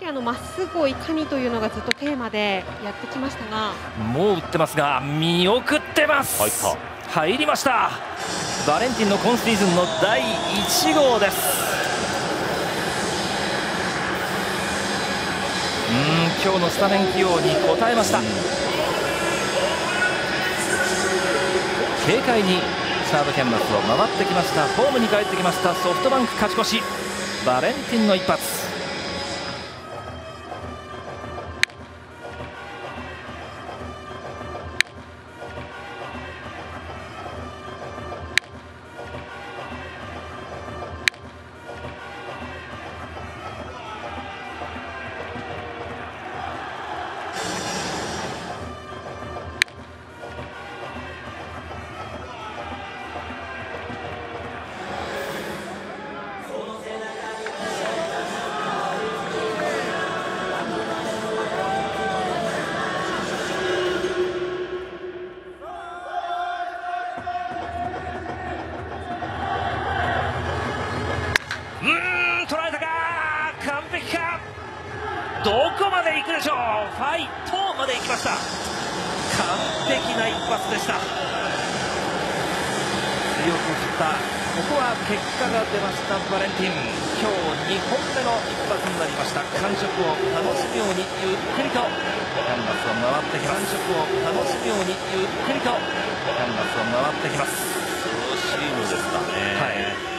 まっすぐをいかにというのがずっとテーマでやってきましたが、 もう打ってますが見送ってます。入りました。バレンティンの今シーズンの第1号です。今日のスタメン起用に応えました。軽快にサードキャンバスを回ってきました。ホームに帰ってきました。ソフトバンク勝ち越し。バレンティンの一発。捉えたか。完璧か。どこまで行くでしょう。ファイトまで行きました。完璧な一発でした。強く振った。ここは結果が出ました。バレンティン、今日2本目の一発になりました。感触を楽しむようにゆっくりとキャンバスを回ってきます。感触を楽しむようにゆっくりとキャンバスを回ってきます。 ツーシームですかね。 はい。